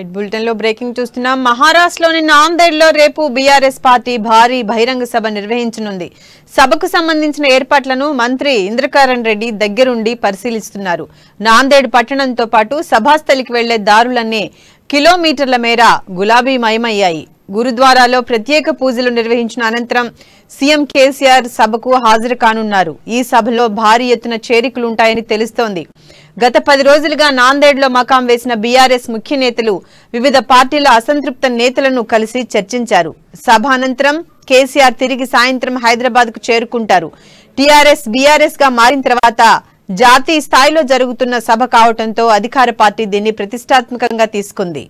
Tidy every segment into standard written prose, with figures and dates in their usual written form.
Right bulletin లో breaking చూస్తున్నాం. మహారాష్ట్రలోని నాందేడ్లో రేపు బీఆర్ఎస్ పార్టీ భారీ బహిరంగ సభ నిర్వహించనుంది. సభకు సంబంధించిన ఏర్పాట్లను మంత్రి ఇంద్రకరణ్ రెడ్డి దగ్గరుండి పరిశీలిస్తున్నారు. నాందేడ్ పట్టణంతో పాటు సభాస్థలికి వెళ్లే దారులన్నీ కిలోమీటర్ల మేర గులాబీమయమయ్యాయి. గురుద్వారాలో ప్రత్యేక పూజలు నిర్వహించిన అనంతరం సీఎం కేసీఆర్ సభకు హాజరు కానున్నారు. ఈ సభలో భారీ ఎత్తున చేరికలుంటాయని తెలుస్తోంది. గత 10 రోజులుగా నాందేడ్లో మకాం వేసిన బీఆర్ఎస్ ముఖ్య నేతలు వివిధ పార్టీల అసంతృప్త నేతలను కలిసి చర్చించారు. సభ అనంతరం కేసీఆర్ తిరిగి సాయంత్రం హైదరాబాద్ కు చేరుకుంటారు. టీఆర్ఎస్ బీఆర్ఎస్ గా మారిన తర్వాత జాతీయ స్థాయిలో జరుగుతున్న సభ కావడంతో అధికార పార్టీ దీన్ని ప్రతిష్టాత్మకంగా తీసుకుంది.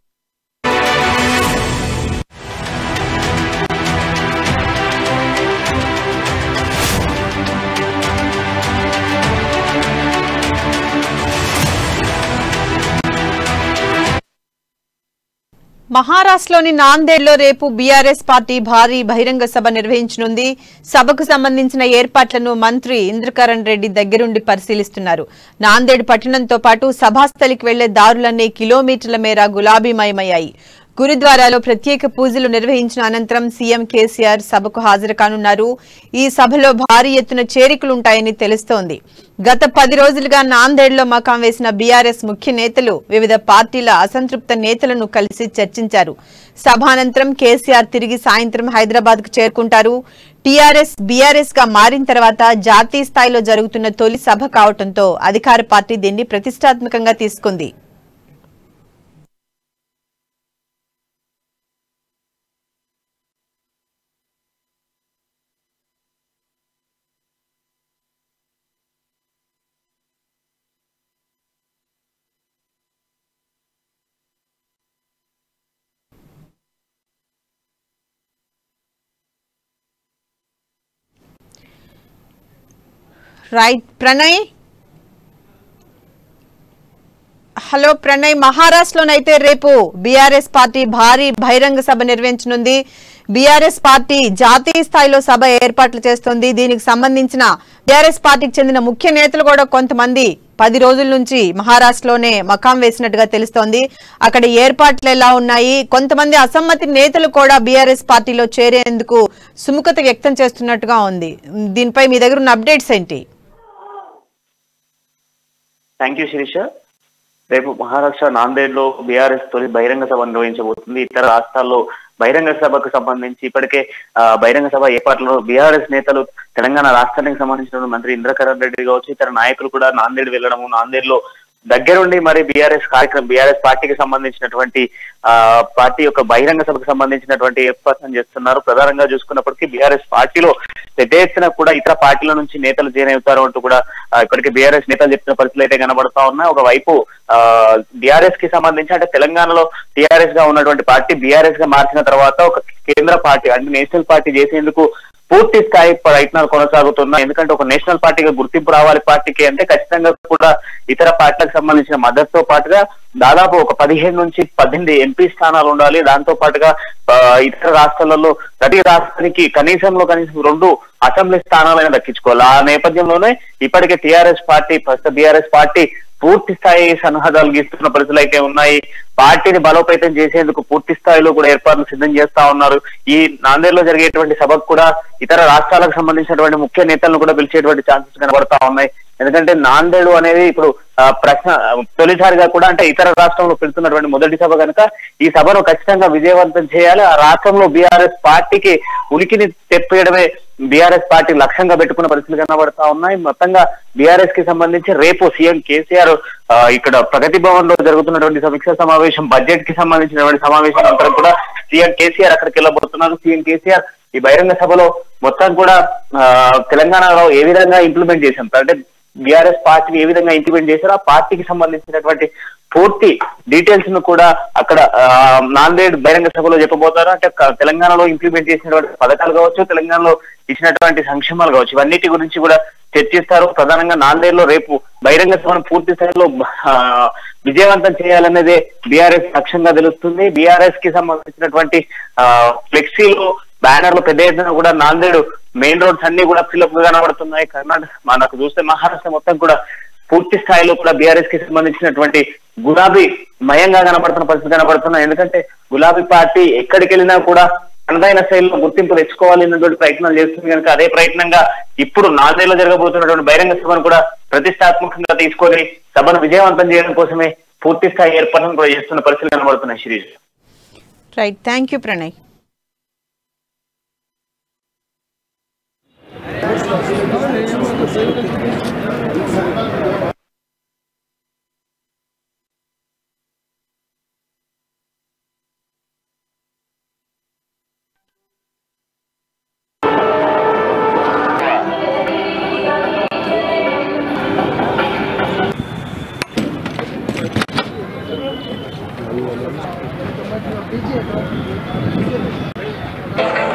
మహారాష్ట్రలోని నాందేడ్లో రేపు బీఆర్ఎస్ పార్టీ భారీ బహిరంగ సభ నిర్వహించనుంది. సభకు సంబంధించిన ఏర్పాట్లను మంత్రి ఇంద్రకరణ్ రెడ్డి దగ్గరుండి పరిశీలిస్తున్నారు. నాందేడ్ పట్టణంతో పాటు సభాస్థలికి వెళ్లే దారులన్నీ కిలోమీటర్ల మేర గులాబీమయమయ్యాయి. గురుద్వారాలో ప్రత్యేక పూజలు నిర్వహించిన అనంతరం సీఎం కేసీఆర్ సభకు హాజరు కానున్నారు. ఈ సభలో భారీ ఎత్తున చేరికలుంటాయని తెలుస్తోంది. గత 10 రోజులుగా నాందేడ్లో మకాం వేసిన బీఆర్ఎస్ ముఖ్య నేతలు వివిధ పార్టీల అసంతృప్త నేతలను కలిసి చర్చించారు. సభానంతరం కేసీఆర్ తిరిగి సాయంత్రం హైదరాబాద్ కు చేరుకుంటారు. టీఆర్ఎస్ బీఆర్ఎస్ గా మారిన తర్వాత జాతీయ స్థాయిలో జరుగుతున్న తొలి సభ కావడంతో అధికార పార్టీ దీన్ని ప్రతిష్టాత్మకంగా తీసుకుంది. Right Pranay, hello Pranay. మహారాష్ట్రలోనైతే రేపు బీఆర్ఎస్ పార్టీ భారీ బహిరంగ సభ నిర్వహించనుంది. బీఆర్ఎస్ పార్టీ జాతీయ స్థాయిలో సభ ఏర్పాట్లు చేస్తోంది. దీనికి సంబంధించిన బీఆర్ఎస్ పార్టీకి చెందిన ముఖ్య నేతలు కూడా కొంతమంది 10 రోజుల నుంచి మహారాష్ట్రలోనే మకాం వేసినట్టుగా తెలుస్తోంది. అక్కడ ఏర్పాట్లు ఎలా ఉన్నాయి, కొంతమంది అసమ్మతి నేతలు కూడా బీఆర్ఎస్ పార్టీలో చేరేందుకు సుముఖత వ్యక్తం చేస్తున్నట్టుగా ఉంది. దీనిపై మీ దగ్గర ఉన్న అప్డేట్స్ ఏంటి? Thank you Shirisha. రేపు మహారాష్ట్ర నాందేడ్ లో బీఆర్ఎస్ తొలి బహిరంగ సభ నిర్వహించబోతుంది. ఇతర రాష్ట్రాల్లో బహిరంగ సభకు సంబంధించి ఇప్పటికే బహిరంగ సభ ఏర్పాట్లను బీఆర్ఎస్ నేతలు తెలంగాణ రాష్ట్రానికి సంబంధించిన మంత్రి ఇంద్రకరణ్ రెడ్డి కావచ్చు, ఇతర నాయకులు కూడా నాందేడ్ వెళ్లడము, నాందేడ్ లో దగ్గరుండి మరి బీఆర్ఎస్ కార్యక్రమం బీఆర్ఎస్ పార్టీకి సంబంధించినటువంటి పార్టీ యొక్క బహిరంగ సభకు సంబంధించినటువంటి ఏర్పాట్లు చేస్తున్నారు. ప్రధానంగా చూసుకున్నప్పటికీ బీఆర్ఎస్ పార్టీలో పెద్ద ఎత్తున కూడా ఇతర పార్టీల నుంచి నేతలు చేరవుతారు అంటూ కూడా ఇప్పటికే బీఆర్ఎస్ నేతలు చెప్తున్న పరిస్థితులు అయితే కనబడతా ఉన్నాయి. ఒకవైపు బీఆర్ఎస్ కి సంబంధించి అంటే తెలంగాణలో టీఆర్ఎస్ గా ఉన్నటువంటి పార్టీ బీఆర్ఎస్ గా మార్చిన తర్వాత ఒక కేంద్ర పార్టీ అంటే నేషనల్ పార్టీ చేసేందుకు పూర్తి స్థాయి ప్రయత్నాలు కొనసాగుతున్నాయి. ఎందుకంటే ఒక నేషనల్ పార్టీగా గుర్తింపు రావాలి పార్టీకి అంటే ఖచ్చితంగా కూడా ఇతర పార్టీలకు సంబంధించిన మద్దతుతో పాటుగా దాదాపు ఒక 15 నుంచి 18 ఎంపీ స్థానాలు ఉండాలి. దాంతో పాటుగా ఇతర రాష్ట్రాలలో ప్రతి రాష్ట్రానికి కనీసం 2 అసెంబ్లీ స్థానాలైనా దక్కించుకోవాలి. ఆ నేపథ్యంలోనే ఇప్పటికే బీఆర్ఎస్ పార్టీ పూర్తి స్థాయి సన్నాహాలు గీస్తున్న పరిస్థితులు అయితే ఉన్నాయి. పార్టీని బలోపేతం చేసేందుకు పూర్తి స్థాయిలో కూడా ఏర్పాట్లు సిద్ధం చేస్తా ఉన్నారు. ఈ నాందేడ్ లో జరిగేటువంటి సభకు కూడా ఇతర రాష్ట్రాలకు సంబంధించినటువంటి ముఖ్య నేతలను కూడా పిలిచేటువంటి ఛాన్సెస్ కనబడతా ఉన్నాయి. ఎందుకంటే నాందేడ్ అనేది ఇప్పుడు తొలిసారిగా కూడా అంటే ఇతర రాష్ట్రంలో పెడుతున్నటువంటి మొదటి సభ కనుక ఈ సభను ఖచ్చితంగా విజయవంతం చేయాలి. ఆ రాష్ట్రంలో బీఆర్ఎస్ పార్టీకి ఉనికిని తెప్పేయడమే బీఆర్ఎస్ పార్టీ లక్ష్యంగా పెట్టుకున్న పరిస్థితులు కనబడతా ఉన్నాయి. మొత్తంగా బీఆర్ఎస్ కి సంబంధించి రేపు సీఎం కేసీఆర్ ఇక్కడ ప్రగతి భవన్ లో జరుగుతున్నటువంటి సమీక్ష సమావేశం, బడ్జెట్ కి సంబంధించినటువంటి సమావేశం అంతా కూడా సీఎం కేసీఆర్ అక్కడికి వెళ్ళబోతున్నారు. సీఎం కేసీఆర్ ఈ బహిరంగ సభలో మొత్తం కూడా తెలంగాణలో ఏ విధంగా ఇంప్లిమెంట్ చేశాం అంటే బీఆర్ఎస్ పార్టీని ఏ విధంగా ఇంప్లిమెంట్ చేశారో ఆ పార్టీకి సంబంధించినటువంటి పూర్తి డీటెయిల్స్ ను కూడా అక్కడ నాందేడ్ బహిరంగ సభలో చెప్పబోతారు. అంటే తెలంగాణలో ఇంప్లిమెంట్ చేసినటువంటి పథకాలు కావచ్చు, తెలంగాణలో ఇచ్చినటువంటి సంక్షేమాలు కావచ్చు, ఇవన్నిటి గురించి కూడా చర్చిస్తారు. ప్రధానంగా నాందేడ్ లో రేపు బహిరంగ సభను పూర్తి స్థాయిలో విజయవంతం చేయాలనేదే బీఆర్ఎస్ లక్ష్యంగా తెలుస్తుంది. బీఆర్ఎస్ కి సంబంధించినటువంటి ఫ్లెక్సీలు బ్యానర్లు పెద్ద ఎత్తున కూడా నాందేడ్ మెయిన్ రోడ్స్ అన్ని కూడా ఫిల్అప్ గా కనబడుతున్నాయి. కర్ణాటక మనకు చూస్తే మహారాష్ట్ర మొత్తం కూడా పూర్తి స్థాయిలో కూడా బీఆర్ఎస్ కి సంబంధించినటువంటి గులాబీ మయంగా కనబడుతున్న పరిస్థితి కనబడుతున్నాయి. ఎందుకంటే గులాబీ పార్టీ ఎక్కడికి వెళ్ళినా కూడా తనదైన శైలిలో గుర్తింపు తెచ్చుకోవాలి అన్నటువంటి ప్రయత్నాలు చేస్తుంది కనుక అదే ప్రయత్నంగా ఇప్పుడు నాందేడ్లో జరగబోతున్నటువంటి బహిరంగ సభను కూడా ప్రతిష్టాత్మకంగా తీసుకొని సభను విజయవంతం చేయడం కోసమే పూర్తి స్థాయి ఏర్పాట్లను కూడా చేస్తున్న పరిస్థితులు కనబడుతున్నాయి. Shirish. Right, thank you Pranay. DJ